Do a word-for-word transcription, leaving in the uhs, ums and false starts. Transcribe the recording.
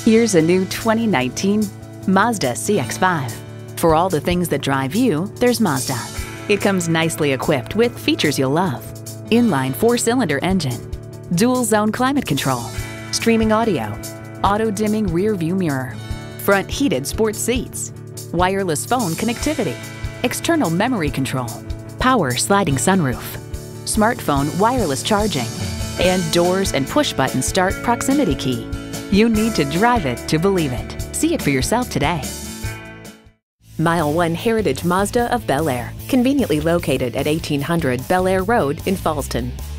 Here's a new twenty nineteen Mazda C X five. For all the things that drive you, there's Mazda. It comes nicely equipped with features you'll love. Inline four-cylinder engine, dual-zone climate control, streaming audio, auto-dimming rear-view mirror, front heated sports seats, wireless phone connectivity, external memory control, power sliding sunroof, smartphone wireless charging, and doors and push-button start proximity key. You need to drive it to believe it. See it for yourself today. MileOne Heritage Mazda of Bel-Air, conveniently located at eighteen hundred Belair Road in Fallston.